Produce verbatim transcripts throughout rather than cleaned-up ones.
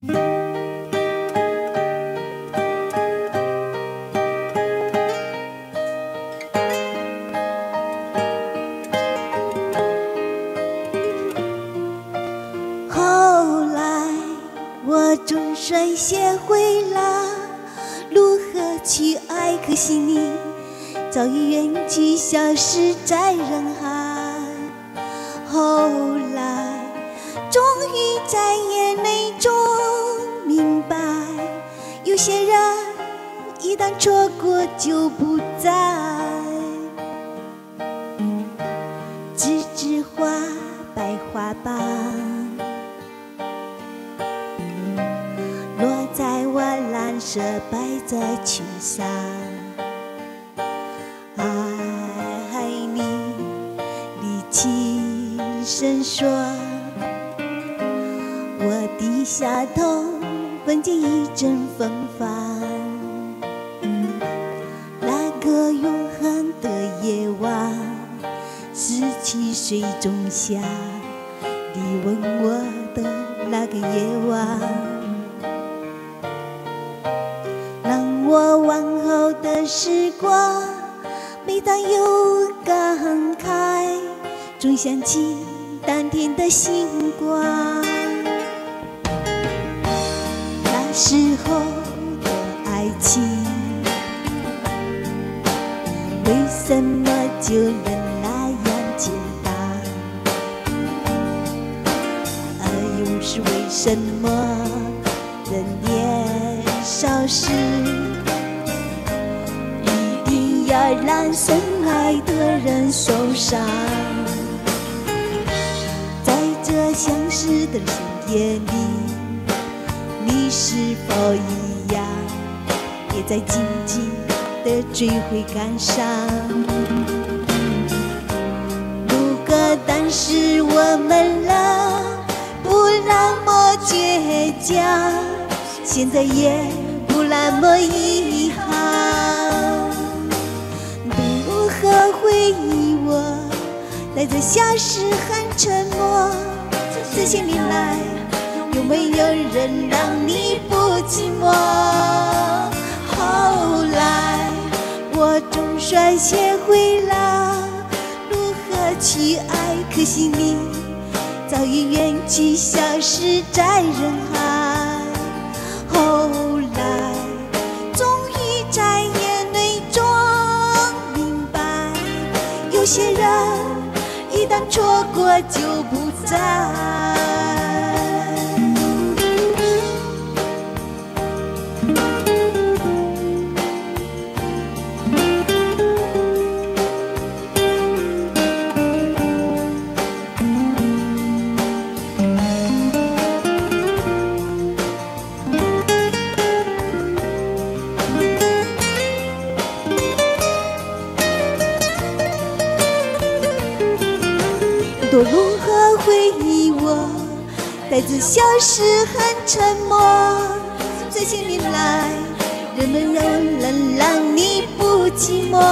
后来我总算学会了如何去爱，可惜你早已远去，消失在人海。后来终于在眼泪中明白，有些人一旦错过就不再。栀子花，白花瓣，落在我蓝色百褶裙上。爱你，你轻声说，我低下头，闻见一阵风帆。那个永恒的夜晚，十七岁仲夏，你吻我的那个夜晚，让我往后的时光，每当有感慨，总想起当天的星光。那时候的爱情，为什么就能那样简单？而又是为什么人年少时，一定要让深爱的人受伤？在这相识的深夜里，你是否一样，也在静静的追悔感伤？如果当时我们俩不那么倔强，现在也不那么遗憾。如何回忆我带着消失和沉默？这些年来有没有人让你不寂寞？后来我总算学会了如何去爱，可惜你早已远去，消失在人海。后来终于在眼泪中明白，有些人一旦错过就不再。我如何回忆我带着消失和沉默？这些年来人们有人让你不寂寞。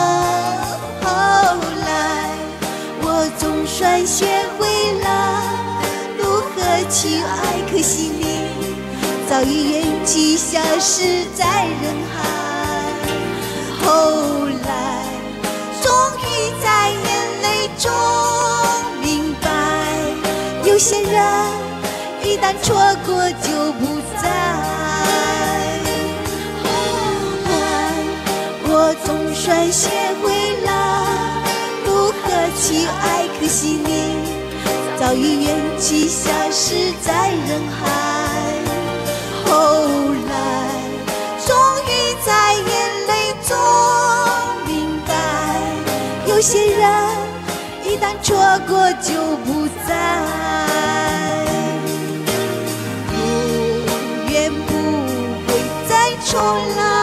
后来我总算学会了如何去爱，可惜你早已远去，消失在人海。后来终于在眼泪中明白，有些人一旦错过就不再。后来我总算学会了如何去爱，可惜你早已远去，消失在人海。后来终于在眼泪中明白，有些人一旦错过就不再，永远不会再重来。